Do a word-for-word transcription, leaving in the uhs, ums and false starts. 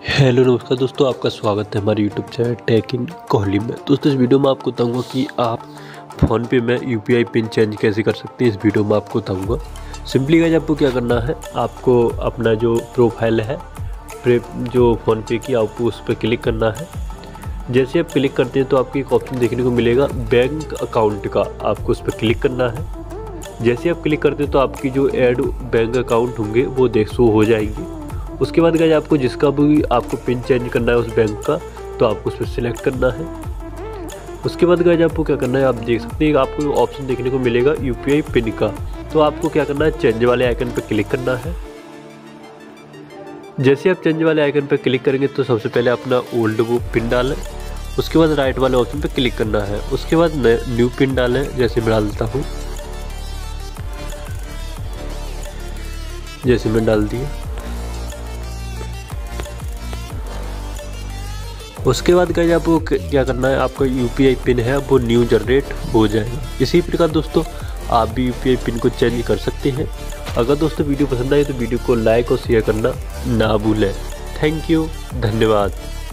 Hello नमस्कार दोस्तों, आपका स्वागत है हमारे YouTube channel tech in Kohli में। दोस्तों इस वीडियो में आपको बताऊंगा कि आप फ़ोन पे में यूपीआई पिन चेंज कैसे कर सकते हैं। इस वीडियो में आपको बताऊंगा। सिंपली गाइस आपको क्या करना है, आपको अपना जो प्रोफाइल है जो फ़ोन पे की, आपको उस पर क्लिक करना है। जैसे आप क्लिक करते हैं तो आपको एक ऑप्शन देखने को मिलेगा बैंक अकाउंट का, आपको उस पर क्लिक करना है। जैसे आप क्लिक करते हैं तो आपकी जो ऐड बैंक अकाउंट होंगे वो देख शो हो जाएंगे। उसके बाद गाइस आपको जिसका भी आपको पिन चेंज करना है उस बैंक का, तो आपको उस पर सिलेक्ट करना है। उसके बाद गाइस आपको क्या करना है, आप देख सकते हैं आपको ऑप्शन देखने को मिलेगा यूपीआई पिन का। तो आपको क्या करना है, चेंज वाले आइकन पर क्लिक करना है। जैसे आप चेंज वाले आइकन पर क्लिक करेंगे तो सबसे पहले अपना ओल्ड वो पिन डालें। उसके बाद राइट वाले ऑप्शन पर क्लिक करना है। उसके बाद न्यू पिन डालें, जैसे मैं डालता हूँ, जैसे मैं डाल दिया। उसके बाद गाइस आपको क्या करना है, आपका यूपीआई पिन है वो न्यू जनरेट हो जाएगा। इसी प्रकार दोस्तों आप भी यूपीआई पिन को चेंज कर सकते हैं। अगर दोस्तों वीडियो पसंद आए तो वीडियो को लाइक और शेयर करना ना भूलें। थैंक यू, धन्यवाद।